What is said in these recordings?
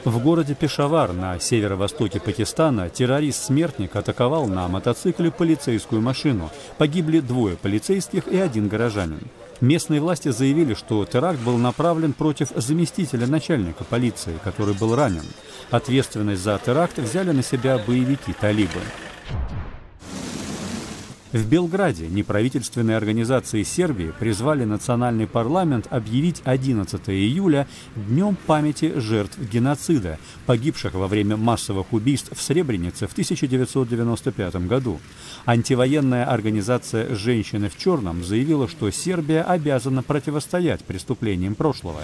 В городе Пешавар на северо-востоке Пакистана террорист-смертник атаковал на мотоцикле полицейскую машину. Погибли 2 полицейских и 1 горожанин. Местные власти заявили, что теракт был направлен против заместителя начальника полиции, который был ранен. Ответственность за теракт взяли на себя боевики-талибы. В Белграде неправительственные организации Сербии призвали национальный парламент объявить 11 июля Днем памяти жертв геноцида, погибших во время массовых убийств в Сребренице в 1995 году. Антивоенная организация «Женщины в черном» заявила, что Сербия обязана противостоять преступлениям прошлого.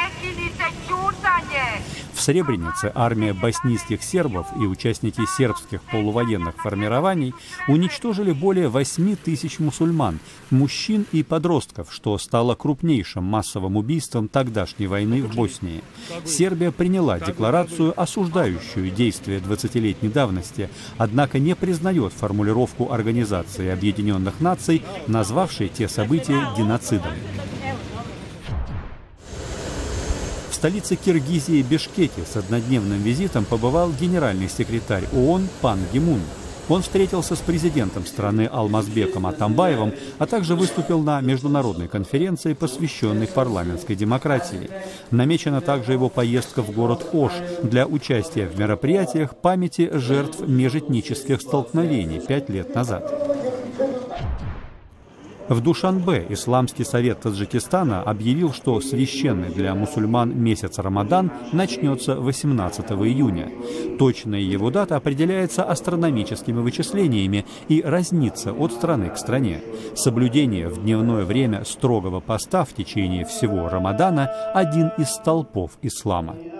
В Сребренице армия боснийских сербов и участники сербских полувоенных формирований уничтожили более 8 тысяч мусульман, мужчин и подростков, что стало крупнейшим массовым убийством тогдашней войны в Боснии. Сербия приняла декларацию, осуждающую действия 20-летней давности, однако не признает формулировку Организации Объединенных Наций, назвавшей те события геноцидом. В столице Киргизии Бишкеке с однодневным визитом побывал генеральный секретарь ООН Пан Ги Мун. Он встретился с президентом страны Алмазбеком Атамбаевым, а также выступил на международной конференции, посвященной парламентской демократии. Намечена также его поездка в город Ош для участия в мероприятиях памяти жертв межэтнических столкновений 5 лет назад. В Душанбе Исламский совет Таджикистана объявил, что священный для мусульман месяц Рамадан начнется 18 июня. Точная его дата определяется астрономическими вычислениями и разнится от страны к стране. Соблюдение в дневное время строгого поста в течение всего Рамадана – один из столпов ислама.